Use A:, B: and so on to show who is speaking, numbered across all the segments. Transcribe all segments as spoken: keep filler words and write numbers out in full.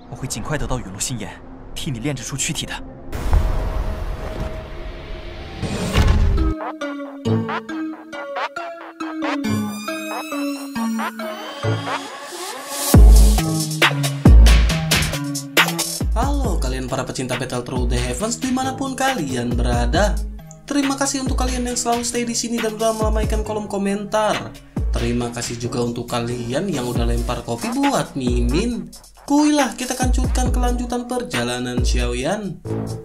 A: 我会尽快得到陨落心炎，替你炼制出躯体的。
B: Halo kalian para pecinta Battle Through the Heavens dimanapun kalian berada. Terima kasih untuk kalian yang selalu stay di sini dan udah meramaikan kolom komentar. Terima kasih juga untuk kalian yang udah lempar kopi buat Mimin. Kuilah kita lanjutkan kelanjutan perjalanan Xiaoyan.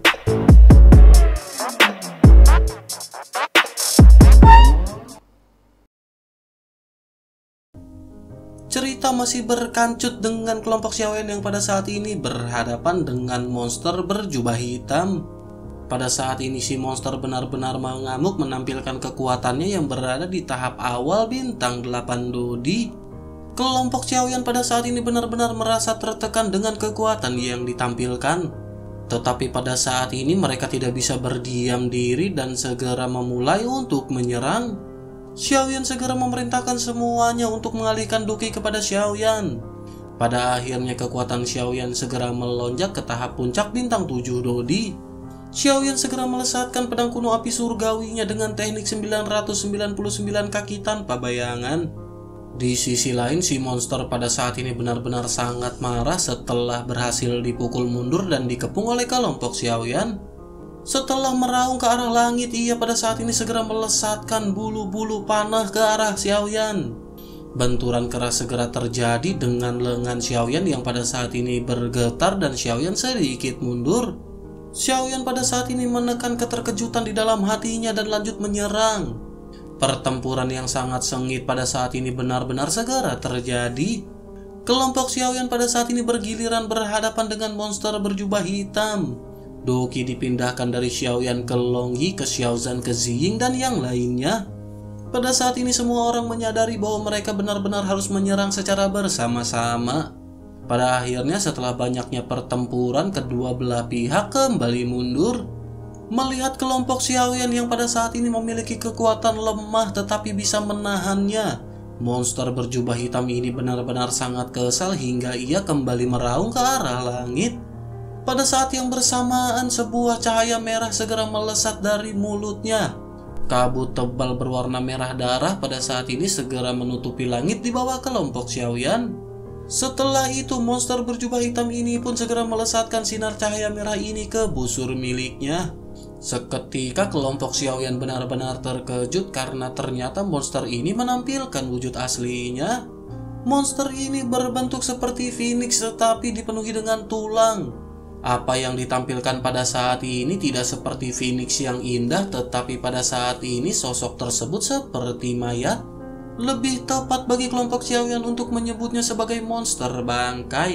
B: Cerita masih berkancut dengan kelompok Xiaoyan yang pada saat ini berhadapan dengan monster berjubah hitam. Pada saat ini si monster benar-benar mengamuk menampilkan kekuatannya yang berada di tahap awal bintang delapan Dodi. Kelompok Xiaoyan pada saat ini benar-benar merasa tertekan dengan kekuatan yang ditampilkan. Tetapi pada saat ini mereka tidak bisa berdiam diri dan segera memulai untuk menyerang. Xiaoyan segera memerintahkan semuanya untuk mengalihkan Duki kepada Xiaoyan. Pada akhirnya kekuatan Xiaoyan segera melonjak ke tahap puncak bintang tujuh Dodi. Xiaoyan segera melesatkan pedang kuno api surgawinya dengan teknik sembilan ratus sembilan puluh sembilan kaki tanpa bayangan. Di sisi lain si monster pada saat ini benar-benar sangat marah setelah berhasil dipukul mundur dan dikepung oleh kelompok Xiaoyan. Setelah meraung ke arah langit, ia pada saat ini segera melesatkan bulu-bulu panah ke arah Xiaoyan. Benturan keras segera terjadi dengan lengan Xiaoyan yang pada saat ini bergetar dan Xiaoyan sedikit mundur. Xiaoyan pada saat ini menekan keterkejutan di dalam hatinya dan lanjut menyerang. Pertempuran yang sangat sengit pada saat ini benar-benar segera terjadi. Kelompok Xiaoyan pada saat ini bergiliran berhadapan dengan monster berjubah hitam. Doki dipindahkan dari Xiaoyan ke Longyi, ke Xiaozan, ke Ziying, dan yang lainnya. Pada saat ini semua orang menyadari bahwa mereka benar-benar harus menyerang secara bersama-sama. Pada akhirnya setelah banyaknya pertempuran, kedua belah pihak kembali mundur. Melihat kelompok Xiaoyan yang pada saat ini memiliki kekuatan lemah tetapi bisa menahannya, monster berjubah hitam ini benar-benar sangat kesal hingga ia kembali meraung ke arah langit. Pada saat yang bersamaan sebuah cahaya merah segera melesat dari mulutnya. Kabut tebal berwarna merah darah pada saat ini segera menutupi langit di bawah kelompok Xiaoyan. Setelah itu monster berjubah hitam ini pun segera melesatkan sinar cahaya merah ini ke busur miliknya. Seketika kelompok Xiaoyan benar-benar terkejut karena ternyata monster ini menampilkan wujud aslinya. Monster ini berbentuk seperti phoenix tetapi dipenuhi dengan tulang. Apa yang ditampilkan pada saat ini tidak seperti phoenix yang indah, tetapi pada saat ini sosok tersebut seperti mayat. Lebih tepat bagi kelompok Xiaoyan untuk menyebutnya sebagai monster bangkai.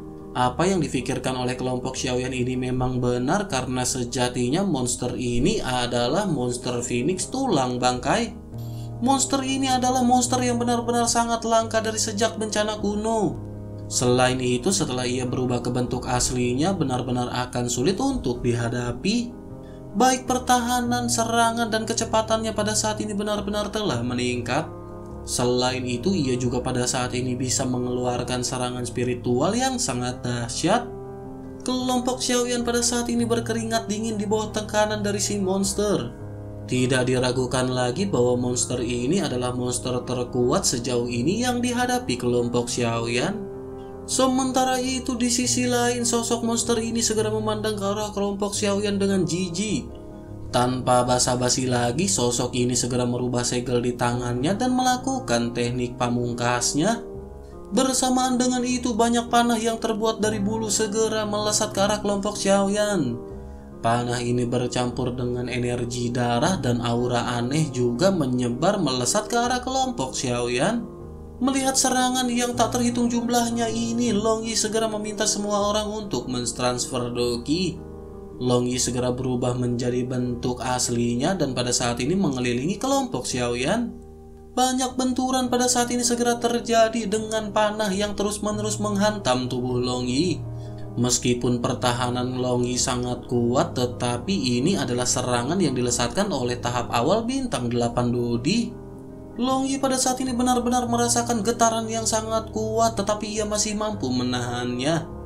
B: Apa yang difikirkan oleh kelompok Xiaoyan ini memang benar karena sejatinya monster ini adalah monster phoenix tulang bangkai. Monster ini adalah monster yang benar-benar sangat langka dari sejak bencana kuno. Selain itu setelah ia berubah ke bentuk aslinya benar-benar akan sulit untuk dihadapi. Baik pertahanan, serangan, dan kecepatannya pada saat ini benar-benar telah meningkat. Selain itu, ia juga pada saat ini bisa mengeluarkan serangan spiritual yang sangat dahsyat. Kelompok Xiaoyan pada saat ini berkeringat dingin di bawah tekanan dari si monster. Tidak diragukan lagi bahwa monster ini adalah monster terkuat sejauh ini yang dihadapi kelompok Xiaoyan. Sementara itu di sisi lain, sosok monster ini segera memandang ke arah kelompok Xiaoyan dengan jijik. Tanpa basa-basi lagi, sosok ini segera merubah segel di tangannya dan melakukan teknik pamungkasnya. Bersamaan dengan itu, banyak panah yang terbuat dari bulu segera melesat ke arah kelompok Xiaoyan. Panah ini bercampur dengan energi darah dan aura aneh juga menyebar melesat ke arah kelompok Xiaoyan. Melihat serangan yang tak terhitung jumlahnya ini, Longyi segera meminta semua orang untuk mentransfer Doki. Longyi segera berubah menjadi bentuk aslinya dan pada saat ini mengelilingi kelompok Xiaoyan. Banyak benturan pada saat ini segera terjadi dengan panah yang terus-menerus menghantam tubuh Longyi. Meskipun pertahanan Longyi sangat kuat, tetapi ini adalah serangan yang dilesatkan oleh tahap awal bintang delapan Dodi. Longyi pada saat ini benar-benar merasakan getaran yang sangat kuat, tetapi ia masih mampu menahannya.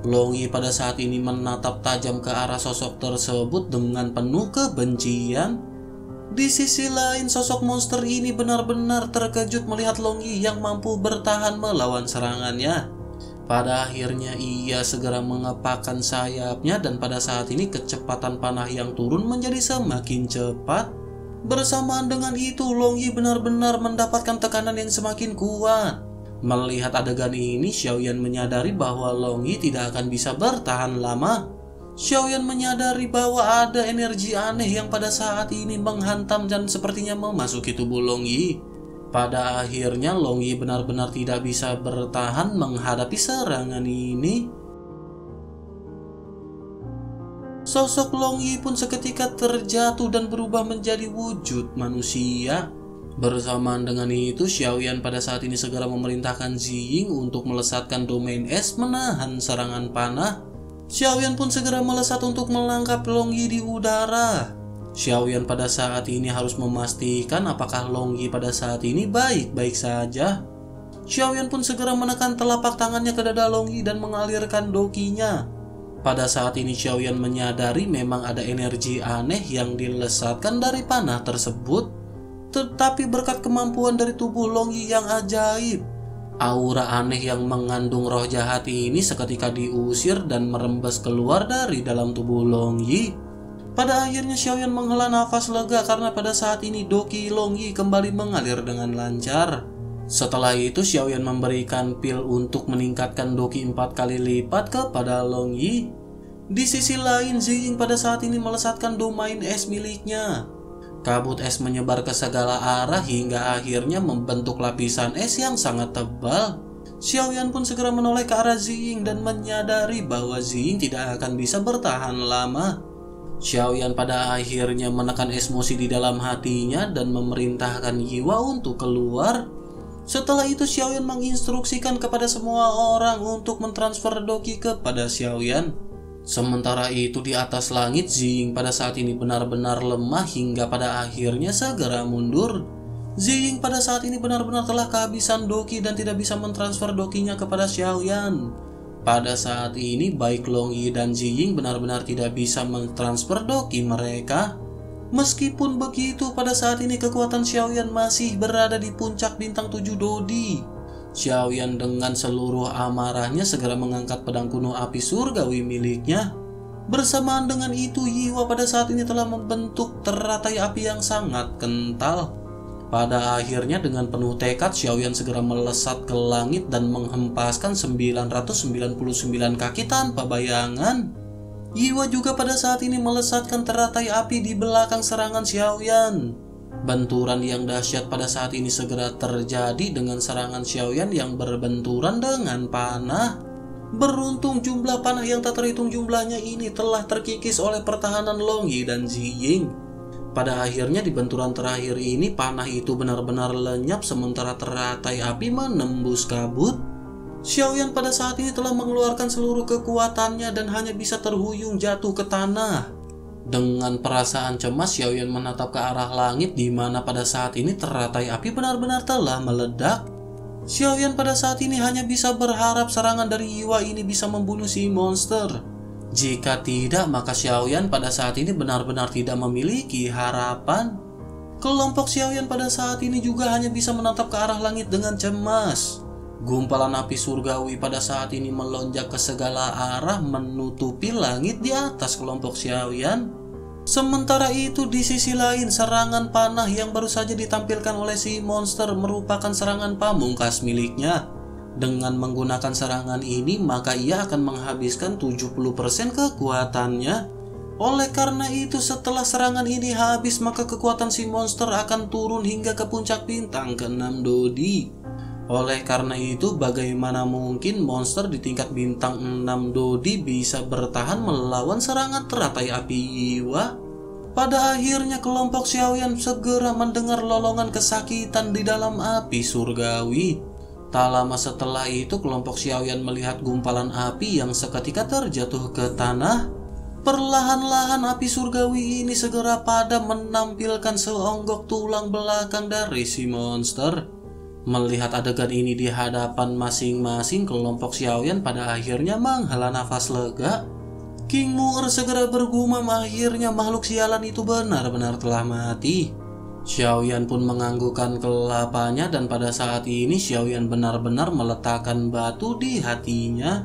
B: Long Yi pada saat ini menatap tajam ke arah sosok tersebut dengan penuh kebencian. Di sisi lain, sosok monster ini benar-benar terkejut melihat Long Yi yang mampu bertahan melawan serangannya. Pada akhirnya ia segera mengepakkan sayapnya dan pada saat ini kecepatan panah yang turun menjadi semakin cepat. Bersamaan dengan itu, Long Yi benar-benar mendapatkan tekanan yang semakin kuat. Melihat adegan ini, Xiaoyan menyadari bahwa Long Yi tidak akan bisa bertahan lama. Xiaoyan menyadari bahwa ada energi aneh yang pada saat ini menghantam dan sepertinya memasuki tubuh Long Yi. Pada akhirnya Long Yi benar-benar tidak bisa bertahan menghadapi serangan ini. Sosok Long Yi pun seketika terjatuh dan berubah menjadi wujud manusia. Bersamaan dengan itu, Xiaoyan pada saat ini segera memerintahkan Ziying untuk melesatkan domain es menahan serangan panah. Xiaoyan pun segera melesat untuk melangkap Long Yi di udara. Xiaoyan pada saat ini harus memastikan apakah Long Yi pada saat ini baik-baik saja. Xiaoyan pun segera menekan telapak tangannya ke dada Long Yi dan mengalirkan dokinya. Pada saat ini Xiaoyan menyadari memang ada energi aneh yang dilesatkan dari panah tersebut. Tetapi berkat kemampuan dari tubuh Long Yi yang ajaib, aura aneh yang mengandung roh jahat ini seketika diusir dan merembes keluar dari dalam tubuh Long Yi. Pada akhirnya Xiaoyan menghela nafas lega karena pada saat ini doki Long Yi kembali mengalir dengan lancar. Setelah itu Xiaoyan memberikan pil untuk meningkatkan doki empat kali lipat kepada Long Yi. Di sisi lain, Ziying pada saat ini melesatkan domain es miliknya. Kabut es menyebar ke segala arah hingga akhirnya membentuk lapisan es yang sangat tebal. Xiaoyan pun segera menoleh ke arah Ziying dan menyadari bahwa Ziying tidak akan bisa bertahan lama. Xiaoyan pada akhirnya menekan emosi di dalam hatinya dan memerintahkan Yiwa untuk keluar. Setelah itu Xiaoyan menginstruksikan kepada semua orang untuk mentransfer doki kepada Xiaoyan. Sementara itu di atas langit, Ziying pada saat ini benar-benar lemah hingga pada akhirnya segera mundur. Ziying pada saat ini benar-benar telah kehabisan doki dan tidak bisa mentransfer dokinya kepada Xiaoyan. Pada saat ini baik Long Yi dan Ziying benar-benar tidak bisa mentransfer doki mereka. Meskipun begitu, pada saat ini kekuatan Xiaoyan masih berada di puncak bintang tujuh Dodi. Xiaoyan dengan seluruh amarahnya segera mengangkat pedang kuno api surgawi miliknya. Bersamaan dengan itu, Yiwa pada saat ini telah membentuk teratai api yang sangat kental. Pada akhirnya dengan penuh tekad, Xiaoyan segera melesat ke langit dan menghempaskan sembilan ratus sembilan puluh sembilan kaki tanpa bayangan. Yiwa juga pada saat ini melesatkan teratai api di belakang serangan Xiaoyan. Benturan yang dahsyat pada saat ini segera terjadi dengan serangan Xiaoyan yang berbenturan dengan panah. Beruntung jumlah panah yang tak terhitung jumlahnya ini telah terkikis oleh pertahanan Long Yi dan Ziying. Pada akhirnya di benturan terakhir ini panah itu benar-benar lenyap sementara teratai api menembus kabut. Xiaoyan pada saat ini telah mengeluarkan seluruh kekuatannya dan hanya bisa terhuyung jatuh ke tanah. Dengan perasaan cemas, Xiaoyan menatap ke arah langit di mana pada saat ini teratai api benar-benar telah meledak. Xiaoyan pada saat ini hanya bisa berharap serangan dari Yiwa ini bisa membunuh si monster. Jika tidak, maka Xiaoyan pada saat ini benar-benar tidak memiliki harapan. Kelompok Xiaoyan pada saat ini juga hanya bisa menatap ke arah langit dengan cemas. Gumpalan api surgawi pada saat ini melonjak ke segala arah menutupi langit di atas kelompok Xiaoyan. Sementara itu di sisi lain, serangan panah yang baru saja ditampilkan oleh si monster merupakan serangan pamungkas miliknya. Dengan menggunakan serangan ini, maka ia akan menghabiskan tujuh puluh persen kekuatannya. Oleh karena itu, setelah serangan ini habis, maka kekuatan si monster akan turun hingga ke puncak bintang keenam Dodi. Oleh karena itu, bagaimana mungkin monster di tingkat bintang enam Dodi bisa bertahan melawan serangan teratai api Yiwa? Pada akhirnya kelompok Xiaoyan segera mendengar lolongan kesakitan di dalam api surgawi. Tak lama setelah itu, kelompok Xiaoyan melihat gumpalan api yang seketika terjatuh ke tanah. Perlahan-lahan api surgawi ini segera padam menampilkan seonggok tulang belakang dari si monster. Melihat adegan ini di hadapan masing-masing kelompok Xiaoyan pada akhirnya menghela nafas lega. King Mu'er segera bergumam, akhirnya makhluk sialan itu benar-benar telah mati. Xiaoyan pun menganggukkan kelapanya dan pada saat ini Xiaoyan benar-benar meletakkan batu di hatinya.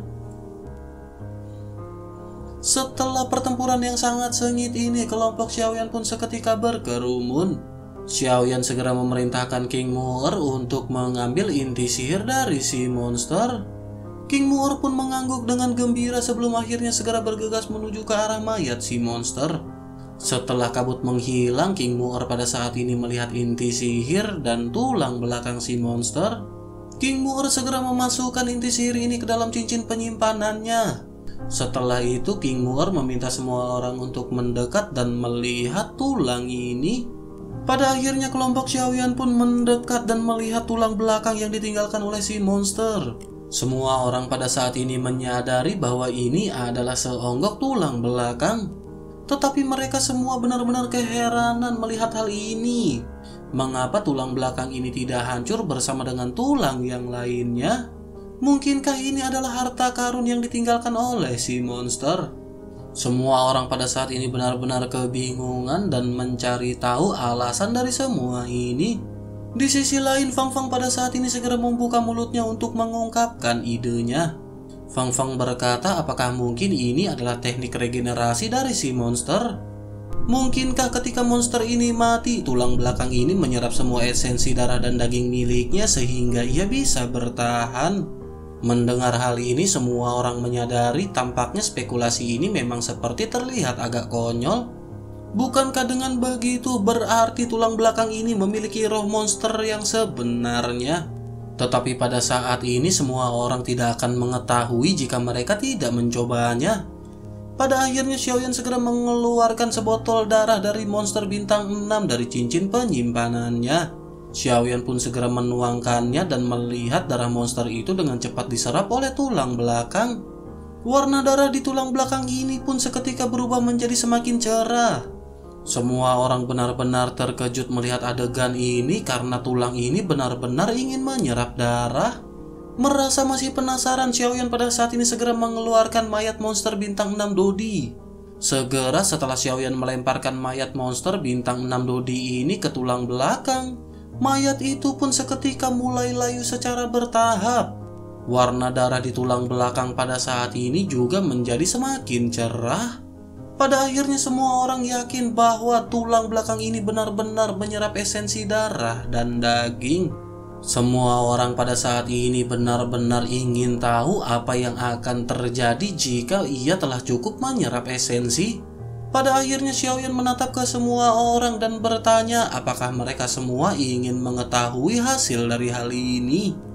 B: Setelah pertempuran yang sangat sengit ini, kelompok Xiaoyan pun seketika berkerumun. Xiaoyan segera memerintahkan King Mu'er untuk mengambil inti sihir dari si monster. King Mu'er pun mengangguk dengan gembira sebelum akhirnya segera bergegas menuju ke arah mayat si monster. Setelah kabut menghilang, King Mu'er pada saat ini melihat inti sihir dan tulang belakang si monster. King Mu'er segera memasukkan inti sihir ini ke dalam cincin penyimpanannya. Setelah itu King Mu'er meminta semua orang untuk mendekat dan melihat tulang ini. Pada akhirnya kelompok Xiaoyan pun mendekat dan melihat tulang belakang yang ditinggalkan oleh si monster. Semua orang pada saat ini menyadari bahwa ini adalah seonggok tulang belakang. Tetapi mereka semua benar-benar keheranan melihat hal ini. Mengapa tulang belakang ini tidak hancur bersama dengan tulang yang lainnya? Mungkinkah ini adalah harta karun yang ditinggalkan oleh si monster? Semua orang pada saat ini benar-benar kebingungan dan mencari tahu alasan dari semua ini. Di sisi lain, Fang Fang pada saat ini segera membuka mulutnya untuk mengungkapkan idenya. Fang Fang berkata, apakah mungkin ini adalah teknik regenerasi dari si monster? Mungkinkah ketika monster ini mati, tulang belakang ini menyerap semua esensi darah dan daging miliknya sehingga ia bisa bertahan? Mendengar hal ini, semua orang menyadari tampaknya spekulasi ini memang seperti terlihat agak konyol. Bukankah dengan begitu berarti tulang belakang ini memiliki roh monster yang sebenarnya? Tetapi pada saat ini semua orang tidak akan mengetahui jika mereka tidak mencobanya. Pada akhirnya Xiaoyan segera mengeluarkan sebotol darah dari monster bintang enam dari cincin penyimpanannya. Xiaoyan pun segera menuangkannya dan melihat darah monster itu dengan cepat diserap oleh tulang belakang. Warna darah di tulang belakang ini pun seketika berubah menjadi semakin cerah. Semua orang benar-benar terkejut melihat adegan ini karena tulang ini benar-benar ingin menyerap darah. Merasa masih penasaran, Xiaoyan pada saat ini segera mengeluarkan mayat monster bintang enam Dodi. Segera setelah Xiaoyan melemparkan mayat monster bintang enam Dodi ini ke tulang belakang, mayat itu pun seketika mulai layu secara bertahap. Warna darah di tulang belakang pada saat ini juga menjadi semakin cerah. Pada akhirnya semua orang yakin bahwa tulang belakang ini benar-benar menyerap esensi darah dan daging. Semua orang pada saat ini benar-benar ingin tahu apa yang akan terjadi jika ia telah cukup menyerap esensi. Pada akhirnya Xiaoyan menatap ke semua orang dan bertanya apakah mereka semua ingin mengetahui hasil dari hal ini.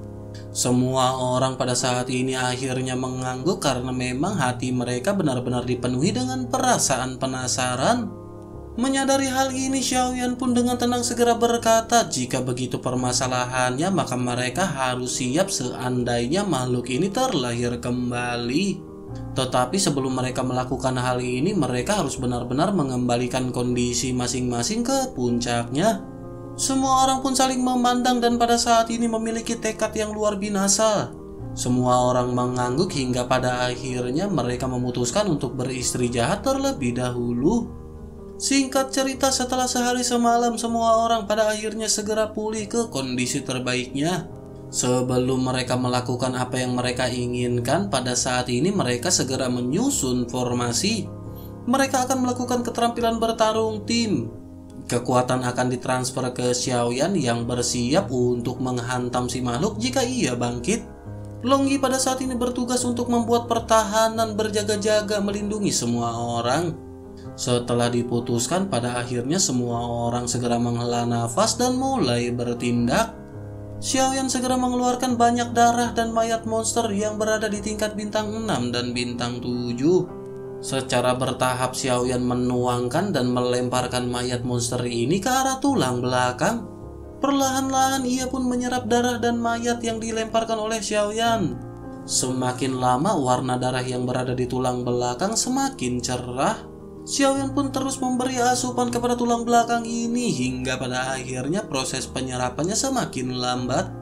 B: Semua orang pada saat ini akhirnya mengangguk karena memang hati mereka benar-benar dipenuhi dengan perasaan penasaran. Menyadari hal ini, Xiaoyan pun dengan tenang segera berkata, jika begitu permasalahannya maka mereka harus siap seandainya makhluk ini terlahir kembali. Tetapi sebelum mereka melakukan hal ini, mereka harus benar-benar mengembalikan kondisi masing-masing ke puncaknya. Semua orang pun saling memandang dan pada saat ini memiliki tekad yang luar binasa. Semua orang mengangguk hingga pada akhirnya mereka memutuskan untuk beristri jahat terlebih dahulu. Singkat cerita, setelah sehari semalam semua orang pada akhirnya segera pulih ke kondisi terbaiknya. Sebelum mereka melakukan apa yang mereka inginkan, pada saat ini mereka segera menyusun formasi. Mereka akan melakukan keterampilan bertarung tim. Kekuatan akan ditransfer ke Xiaoyan yang bersiap untuk menghantam si makhluk jika ia bangkit. Longyi pada saat ini bertugas untuk membuat pertahanan berjaga-jaga melindungi semua orang. Setelah diputuskan, pada akhirnya semua orang segera menghela nafas dan mulai bertindak. Xiaoyan segera mengeluarkan banyak darah dan mayat monster yang berada di tingkat bintang enam dan bintang tujuh. Secara bertahap Xiaoyan menuangkan dan melemparkan mayat monster ini ke arah tulang belakang. Perlahan-lahan ia pun menyerap darah dan mayat yang dilemparkan oleh Xiaoyan. Semakin lama warna darah yang berada di tulang belakang semakin cerah. Xiaoyan pun terus memberi asupan kepada tulang belakang ini hingga pada akhirnya proses penyerapannya semakin lambat.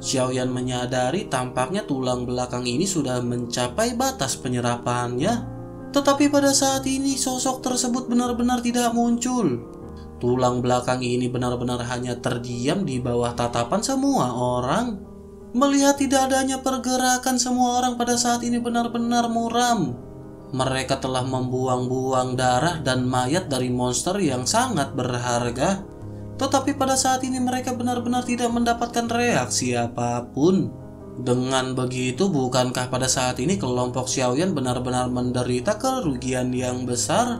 B: Xiaoyan menyadari tampaknya tulang belakang ini sudah mencapai batas penyerapannya. Tetapi pada saat ini sosok tersebut benar-benar tidak muncul. Tulang belakang ini benar-benar hanya terdiam di bawah tatapan semua orang. Melihat tidak adanya pergerakan, semua orang pada saat ini benar-benar muram. Mereka telah membuang-buang darah dan mayat dari monster yang sangat berharga. Tetapi pada saat ini mereka benar-benar tidak mendapatkan reaksi apapun. Dengan begitu, bukankah pada saat ini kelompok Xiaoyan benar-benar menderita kerugian yang besar?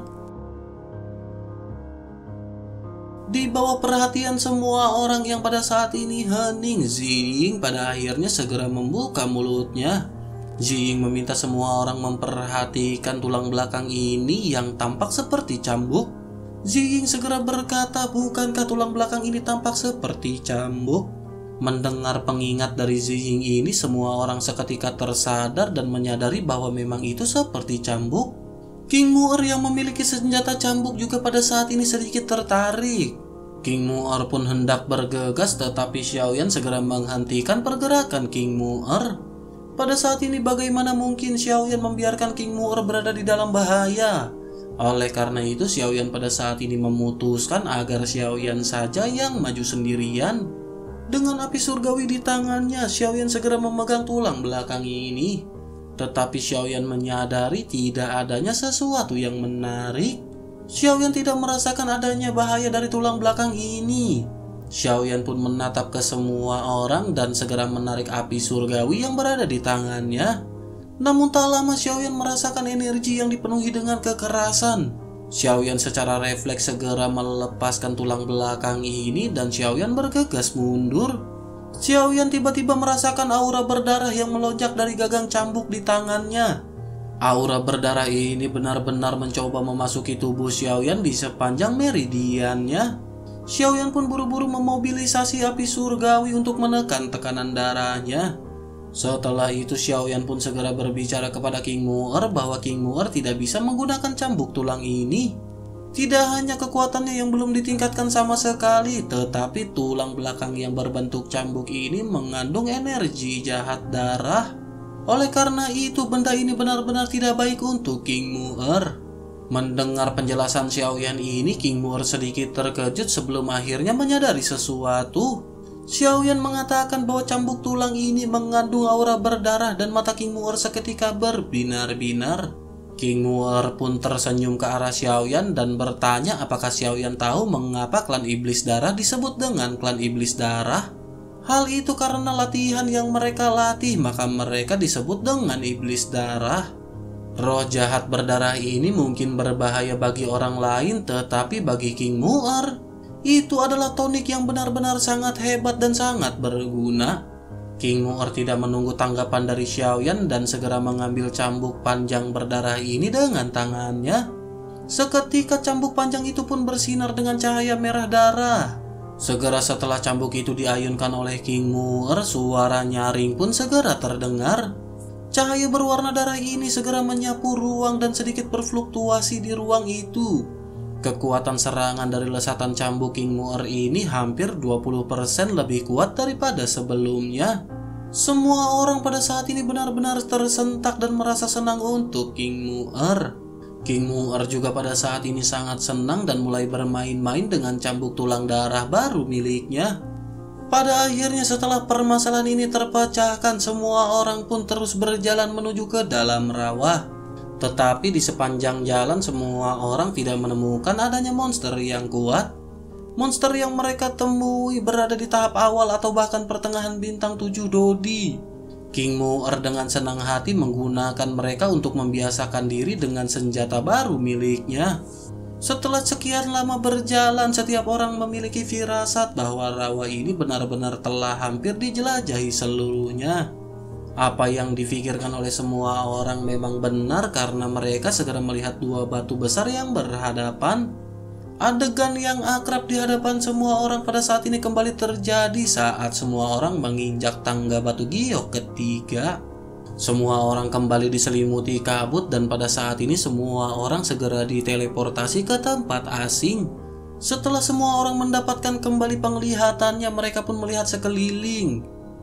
B: Di bawah perhatian semua orang yang pada saat ini hening, Ziying pada akhirnya segera membuka mulutnya. Ziying meminta semua orang memperhatikan tulang belakang ini yang tampak seperti cambuk. Ziying segera berkata, bukankah tulang belakang ini tampak seperti cambuk? Mendengar pengingat dari Ziying ini, semua orang seketika tersadar dan menyadari bahwa memang itu seperti cambuk. King Mu'er yang memiliki senjata cambuk juga pada saat ini sedikit tertarik. King Mu'er pun hendak bergegas, tetapi Xiaoyan segera menghentikan pergerakan King Mu'er. Pada saat ini bagaimana mungkin Xiaoyan membiarkan King Mu'er berada di dalam bahaya? Oleh karena itu Xiaoyan pada saat ini memutuskan agar Xiaoyan saja yang maju sendirian. Dengan api surgawi di tangannya, Xiaoyan segera memegang tulang belakang ini. Tetapi Xiaoyan menyadari tidak adanya sesuatu yang menarik. Xiaoyan tidak merasakan adanya bahaya dari tulang belakang ini. Xiaoyan pun menatap ke semua orang dan segera menarik api surgawi yang berada di tangannya. Namun tak lama Xiaoyan merasakan energi yang dipenuhi dengan kekerasan. Xiaoyan secara refleks segera melepaskan tulang belakang ini dan Xiaoyan bergegas mundur. Xiaoyan tiba-tiba merasakan aura berdarah yang melonjak dari gagang cambuk di tangannya. Aura berdarah ini benar-benar mencoba memasuki tubuh Xiaoyan di sepanjang meridiannya. Xiaoyan pun buru-buru memobilisasi api surgawi untuk menekan tekanan darahnya. Setelah itu Xiaoyan pun segera berbicara kepada King Mu'er bahwa King Mu'er tidak bisa menggunakan cambuk tulang ini. Tidak hanya kekuatannya yang belum ditingkatkan sama sekali, tetapi tulang belakang yang berbentuk cambuk ini mengandung energi jahat darah. Oleh karena itu benda ini benar-benar tidak baik untuk King Mu'er. Mendengar penjelasan Xiaoyan ini, King Mu'er sedikit terkejut sebelum akhirnya menyadari sesuatu. Xiaoyan mengatakan bahwa cambuk tulang ini mengandung aura berdarah dan mata King Mu'er seketika berbinar-binar. King Mu'er pun tersenyum ke arah Xiaoyan dan bertanya apakah Xiaoyan tahu mengapa klan iblis darah disebut dengan klan iblis darah. Hal itu karena latihan yang mereka latih, maka mereka disebut dengan iblis darah. Roh jahat berdarah ini mungkin berbahaya bagi orang lain, tetapi bagi King Mu'er itu adalah tonik yang benar-benar sangat hebat dan sangat berguna. King Mu'er tidak menunggu tanggapan dari Xiaoyan dan segera mengambil cambuk panjang berdarah ini dengan tangannya. Seketika cambuk panjang itu pun bersinar dengan cahaya merah darah. Segera setelah cambuk itu diayunkan oleh King Mu'er, suara nyaring pun segera terdengar. Cahaya berwarna darah ini segera menyapu ruang dan sedikit berfluktuasi di ruang itu. Kekuatan serangan dari lesatan cambuk King Mu'er ini hampir dua puluh persen lebih kuat daripada sebelumnya. Semua orang pada saat ini benar-benar tersentak dan merasa senang untuk King Mu'er. King Mu'er juga pada saat ini sangat senang dan mulai bermain-main dengan cambuk tulang darah baru miliknya. Pada akhirnya setelah permasalahan ini terpecahkan, semua orang pun terus berjalan menuju ke dalam rawa. Tetapi di sepanjang jalan semua orang tidak menemukan adanya monster yang kuat. Monster yang mereka temui berada di tahap awal atau bahkan pertengahan bintang tujuh Dodi. King Mu'er dengan senang hati menggunakan mereka untuk membiasakan diri dengan senjata baru miliknya. Setelah sekian lama berjalan, setiap orang memiliki firasat bahwa rawa ini benar-benar telah hampir dijelajahi seluruhnya. Apa yang difikirkan oleh semua orang memang benar karena mereka segera melihat dua batu besar yang berhadapan. Adegan yang akrab di hadapan semua orang pada saat ini kembali terjadi saat semua orang menginjak tangga batu giok ketiga. Semua orang kembali diselimuti kabut dan pada saat ini semua orang segera diteleportasi ke tempat asing. Setelah semua orang mendapatkan kembali penglihatannya, mereka pun melihat sekeliling.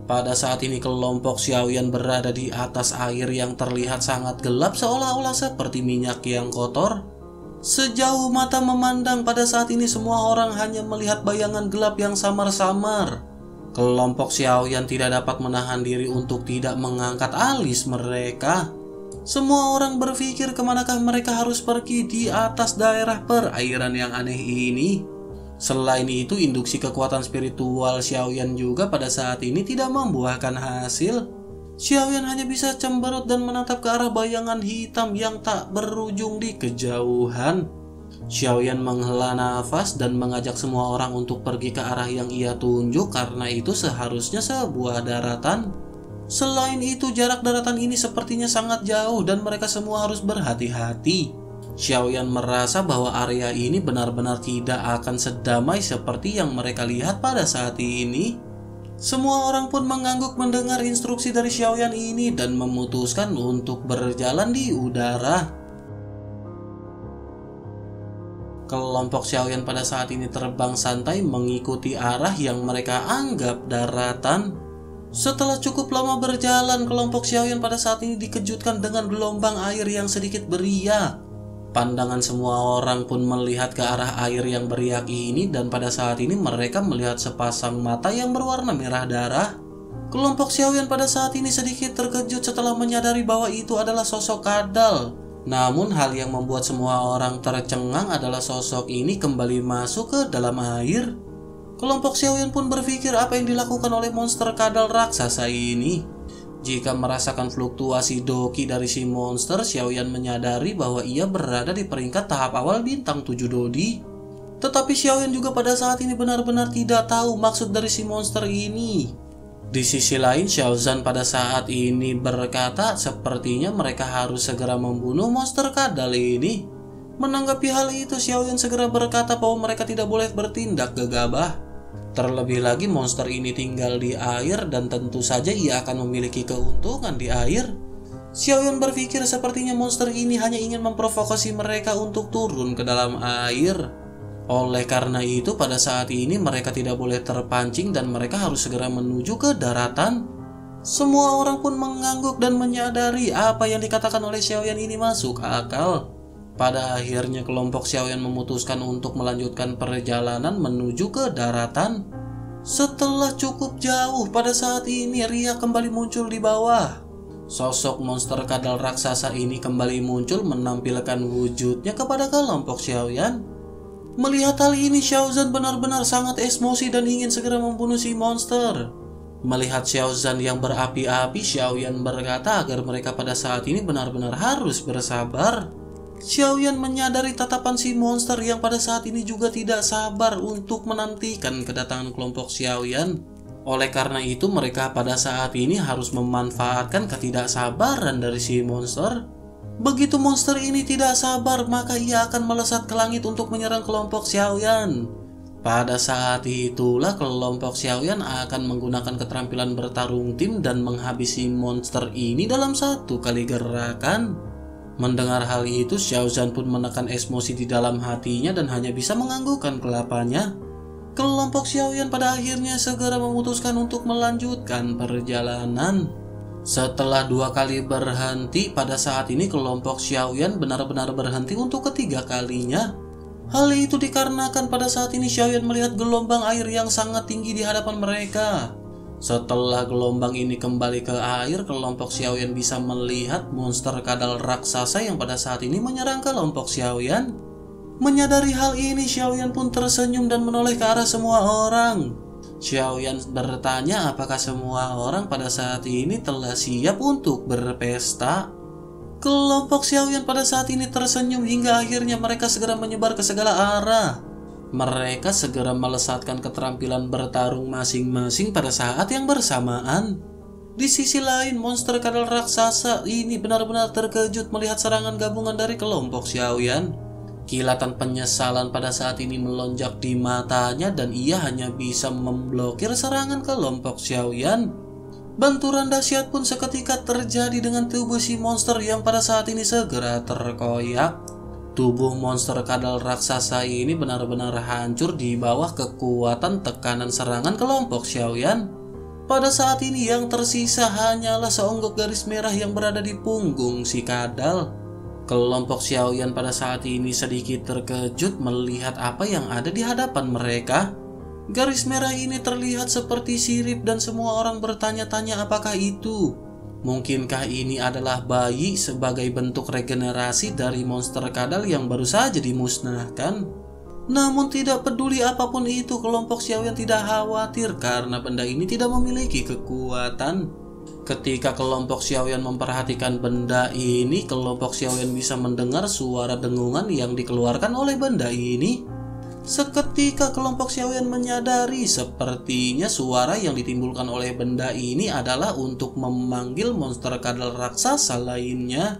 B: Pada saat ini kelompok Xiaoyan berada di atas air yang terlihat sangat gelap seolah-olah seperti minyak yang kotor. Sejauh mata memandang, pada saat ini semua orang hanya melihat bayangan gelap yang samar-samar. Kelompok Xiaoyan tidak dapat menahan diri untuk tidak mengangkat alis mereka. Semua orang berpikir kemanakah mereka harus pergi di atas daerah perairan yang aneh ini. Selain itu, induksi kekuatan spiritual Xiaoyan juga pada saat ini tidak membuahkan hasil. Xiaoyan hanya bisa cemberut dan menatap ke arah bayangan hitam yang tak berujung di kejauhan. Xiaoyan menghela nafas dan mengajak semua orang untuk pergi ke arah yang ia tunjuk karena itu seharusnya sebuah daratan. Selain itu, jarak daratan ini sepertinya sangat jauh dan mereka semua harus berhati-hati. Xiaoyan merasa bahwa area ini benar-benar tidak akan sedamai seperti yang mereka lihat pada saat ini. Semua orang pun mengangguk mendengar instruksi dari Xiaoyan ini dan memutuskan untuk berjalan di udara. Kelompok Xiaoyan pada saat ini terbang santai mengikuti arah yang mereka anggap daratan. Setelah cukup lama berjalan, kelompok Xiaoyan pada saat ini dikejutkan dengan gelombang air yang sedikit beriak. Pandangan semua orang pun melihat ke arah air yang beriak ini dan pada saat ini mereka melihat sepasang mata yang berwarna merah darah. Kelompok Xiaoyan pada saat ini sedikit terkejut setelah menyadari bahwa itu adalah sosok kadal. Namun hal yang membuat semua orang tercengang adalah sosok ini kembali masuk ke dalam air. Kelompok Xiaoyan pun berpikir apa yang dilakukan oleh monster kadal raksasa ini. Jika merasakan fluktuasi doki dari si monster, Xiaoyan menyadari bahwa ia berada di peringkat tahap awal bintang tujuh dodi. Tetapi Xiaoyan juga pada saat ini benar-benar tidak tahu maksud dari si monster ini. Di sisi lain, Xiaozan pada saat ini berkata sepertinya mereka harus segera membunuh monster kadal ini. Menanggapi hal itu, Xiaoyan segera berkata bahwa mereka tidak boleh bertindak gegabah. Terlebih lagi monster ini tinggal di air dan tentu saja ia akan memiliki keuntungan di air. Xiaoyan berpikir sepertinya monster ini hanya ingin memprovokasi mereka untuk turun ke dalam air. Oleh karena itu pada saat ini mereka tidak boleh terpancing dan mereka harus segera menuju ke daratan. Semua orang pun mengangguk dan menyadari apa yang dikatakan oleh Xiaoyan ini masuk akal. Pada akhirnya kelompok Xiaoyan memutuskan untuk melanjutkan perjalanan menuju ke daratan. Setelah cukup jauh, pada saat ini Ria kembali muncul di bawah. Sosok monster kadal raksasa ini kembali muncul menampilkan wujudnya kepada kelompok Xiaoyan. Melihat hal ini, Xiaozan benar-benar sangat emosi dan ingin segera membunuh si monster. Melihat Xiaozan yang berapi-api, Xiaoyan berkata agar mereka pada saat ini benar-benar harus bersabar. Xiaoyan menyadari tatapan si monster yang pada saat ini juga tidak sabar untuk menantikan kedatangan kelompok Xiaoyan. Oleh karena itu mereka pada saat ini harus memanfaatkan ketidaksabaran dari si monster. Begitu monster ini tidak sabar, maka ia akan melesat ke langit untuk menyerang kelompok Xiaoyan. Pada saat itulah kelompok Xiaoyan akan menggunakan keterampilan bertarung tim dan menghabisi monster ini dalam satu kali gerakan. Mendengar hal itu, Xiaozan pun menekan emosi di dalam hatinya dan hanya bisa menganggukkan kelapanya. Kelompok Xiaoyan pada akhirnya segera memutuskan untuk melanjutkan perjalanan. Setelah dua kali berhenti, pada saat ini kelompok Xiaoyan benar-benar berhenti untuk ketiga kalinya. Hal itu dikarenakan pada saat ini Xiaoyan melihat gelombang air yang sangat tinggi di hadapan mereka. Setelah gelombang ini kembali ke air, kelompok Xiaoyan bisa melihat monster kadal raksasa yang pada saat ini menyerang kelompok Xiaoyan. Menyadari hal ini, Xiaoyan pun tersenyum dan menoleh ke arah semua orang. Xiaoyan bertanya apakah semua orang pada saat ini telah siap untuk berpesta. Kelompok Xiaoyan pada saat ini tersenyum hingga akhirnya mereka segera menyebar ke segala arah. Mereka segera melesatkan keterampilan bertarung masing-masing pada saat yang bersamaan. Di sisi lain, monster kadal raksasa ini benar-benar terkejut melihat serangan gabungan dari kelompok Xiaoyan. Kilatan penyesalan pada saat ini melonjak di matanya dan ia hanya bisa memblokir serangan kelompok Xiaoyan. Benturan dahsyat pun seketika terjadi dengan tubuh si monster yang pada saat ini segera terkoyak. Tubuh monster kadal raksasa ini benar-benar hancur di bawah kekuatan tekanan serangan kelompok Xiaoyan. Pada saat ini yang tersisa hanyalah seonggok garis merah yang berada di punggung si kadal. Kelompok Xiaoyan pada saat ini sedikit terkejut melihat apa yang ada di hadapan mereka. Garis merah ini terlihat seperti sirip dan semua orang bertanya-tanya apakah itu. Mungkinkah ini adalah bayi sebagai bentuk regenerasi dari monster kadal yang baru saja dimusnahkan? Namun tidak peduli apapun itu, kelompok Xiaoyan tidak khawatir karena benda ini tidak memiliki kekuatan. Ketika kelompok Xiaoyan memperhatikan benda ini, kelompok Xiaoyan bisa mendengar suara dengungan yang dikeluarkan oleh benda ini. Seketika kelompok Xiaoyan menyadari sepertinya suara yang ditimbulkan oleh benda ini adalah untuk memanggil monster kadal raksasa lainnya.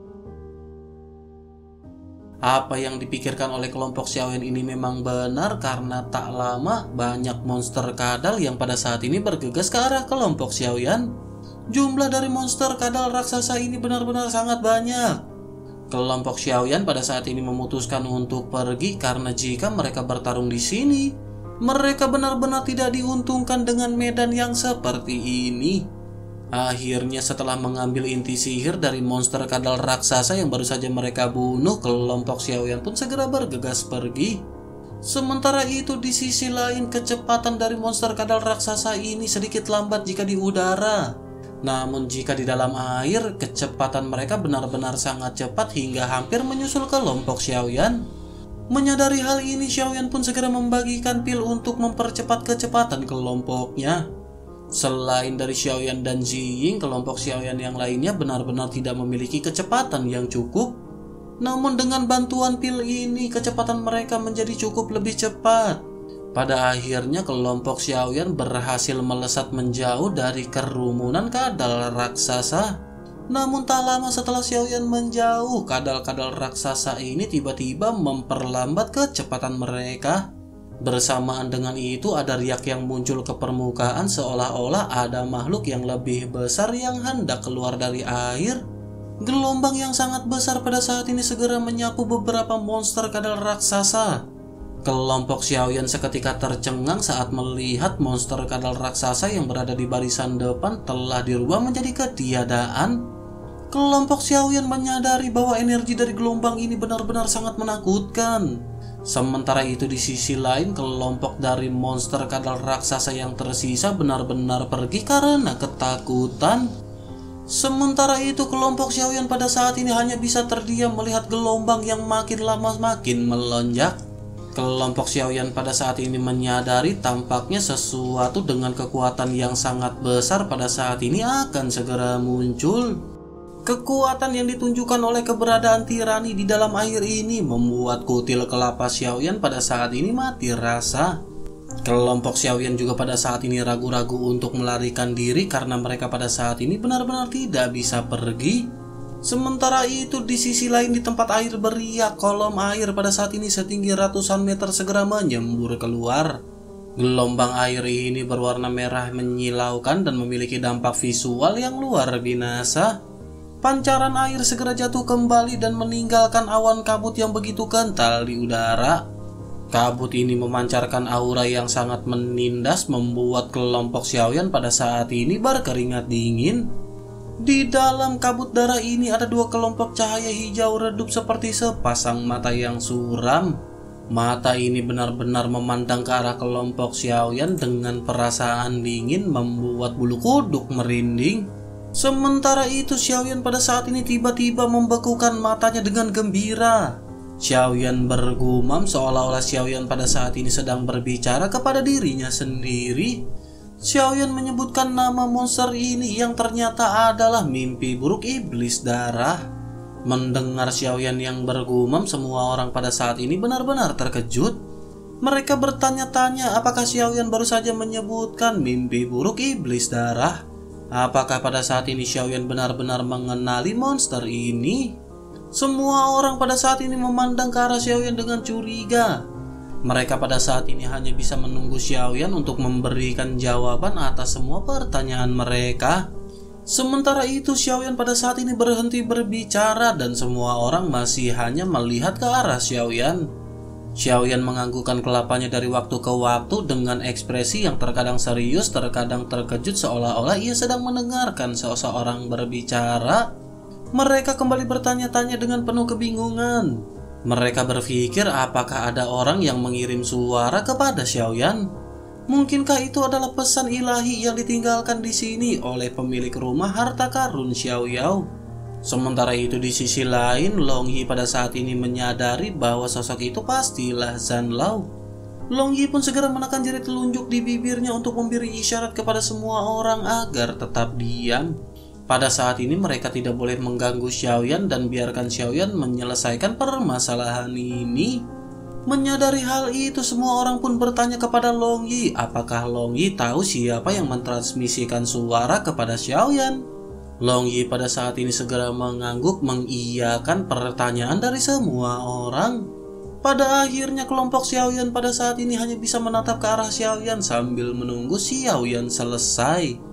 B: Apa yang dipikirkan oleh kelompok Xiaoyan ini memang benar karena tak lama banyak monster kadal yang pada saat ini bergegas ke arah kelompok Xiaoyan. Jumlah dari monster kadal raksasa ini benar-benar sangat banyak. Kelompok Xiaoyan pada saat ini memutuskan untuk pergi karena jika mereka bertarung di sini, mereka benar-benar tidak diuntungkan dengan medan yang seperti ini. Akhirnya setelah mengambil inti sihir dari monster kadal raksasa yang baru saja mereka bunuh, kelompok Xiaoyan pun segera bergegas pergi. Sementara itu di sisi lain kecepatan dari monster kadal raksasa ini sedikit lambat jika di udara. Namun jika di dalam air, kecepatan mereka benar-benar sangat cepat hingga hampir menyusul kelompok Xiaoyan. Menyadari hal ini, Xiaoyan pun segera membagikan pil untuk mempercepat kecepatan kelompoknya. Selain dari Xiaoyan dan Ziying, kelompok Xiaoyan yang lainnya benar-benar tidak memiliki kecepatan yang cukup. Namun dengan bantuan pil ini, kecepatan mereka menjadi cukup lebih cepat. Pada akhirnya kelompok Xiaoyan berhasil melesat menjauh dari kerumunan kadal raksasa. Namun tak lama setelah Xiaoyan menjauh, kadal-kadal raksasa ini tiba-tiba memperlambat kecepatan mereka. Bersamaan dengan itu ada riak yang muncul ke permukaan seolah-olah ada makhluk yang lebih besar yang hendak keluar dari air. Gelombang yang sangat besar pada saat ini segera menyapu beberapa monster kadal raksasa. Kelompok Xiaoyan seketika tercengang saat melihat monster kadal raksasa yang berada di barisan depan telah dirubah menjadi ketiadaan. Kelompok Xiaoyan menyadari bahwa energi dari gelombang ini benar-benar sangat menakutkan. Sementara itu di sisi lain, kelompok dari monster kadal raksasa yang tersisa benar-benar pergi karena ketakutan. Sementara itu kelompok Xiaoyan pada saat ini hanya bisa terdiam melihat gelombang yang makin lama makin melonjak. Kelompok Xiaoyan pada saat ini menyadari tampaknya sesuatu dengan kekuatan yang sangat besar pada saat ini akan segera muncul. Kekuatan yang ditunjukkan oleh keberadaan tirani di dalam air ini membuat kutil kelapa Xiaoyan pada saat ini mati rasa. Kelompok Xiaoyan juga pada saat ini ragu-ragu untuk melarikan diri karena mereka pada saat ini benar-benar tidak bisa pergi. Sementara itu di sisi lain di tempat air beriak, kolom air pada saat ini setinggi ratusan meter segera menyembur keluar. Gelombang air ini berwarna merah menyilaukan dan memiliki dampak visual yang luar binasa. Pancaran air segera jatuh kembali dan meninggalkan awan kabut yang begitu kental di udara. Kabut ini memancarkan aura yang sangat menindas membuat kelompok Xiaoyan pada saat ini berkeringat dingin. Di dalam kabut darah ini ada dua kelompok cahaya hijau redup seperti sepasang mata yang suram. Mata ini benar-benar memandang ke arah kelompok Xiaoyan dengan perasaan dingin membuat bulu kuduk merinding. Sementara itu Xiaoyan pada saat ini tiba-tiba membekukan matanya dengan gembira. Xiaoyan bergumam seolah-olah Xiaoyan pada saat ini sedang berbicara kepada dirinya sendiri. Xiaoyan menyebutkan nama monster ini yang ternyata adalah mimpi buruk iblis darah. Mendengar Xiaoyan yang bergumam, semua orang pada saat ini benar-benar terkejut. Mereka bertanya-tanya apakah Xiaoyan baru saja menyebutkan mimpi buruk iblis darah. Apakah pada saat ini Xiaoyan benar-benar mengenali monster ini? Semua orang pada saat ini memandang ke arah Xiaoyan dengan curiga. Mereka pada saat ini hanya bisa menunggu Xiaoyan untuk memberikan jawaban atas semua pertanyaan mereka. Sementara itu Xiaoyan pada saat ini berhenti berbicara dan semua orang masih hanya melihat ke arah Xiaoyan. Xiaoyan menganggukkan kelapanya dari waktu ke waktu dengan ekspresi yang terkadang serius, terkadang terkejut, seolah-olah ia sedang mendengarkan seseorang berbicara. Mereka kembali bertanya-tanya dengan penuh kebingungan. Mereka berpikir apakah ada orang yang mengirim suara kepada Xiaoyan. Mungkinkah itu adalah pesan ilahi yang ditinggalkan di sini oleh pemilik rumah harta karun Xiaoyao? Sementara itu di sisi lain, Long Yi pada saat ini menyadari bahwa sosok itu pastilah Zhan Lao. Long Yi pun segera menekan jari telunjuk di bibirnya untuk memberi isyarat kepada semua orang agar tetap diam. Pada saat ini mereka tidak boleh mengganggu Xiaoyan dan biarkan Xiaoyan menyelesaikan permasalahan ini. Menyadari hal itu, semua orang pun bertanya kepada Long Yi apakah Long Yi tahu siapa yang mentransmisikan suara kepada Xiaoyan. Long Yi pada saat ini segera mengangguk mengiyakan pertanyaan dari semua orang. Pada akhirnya kelompok Xiaoyan pada saat ini hanya bisa menatap ke arah Xiaoyan sambil menunggu Xiaoyan selesai.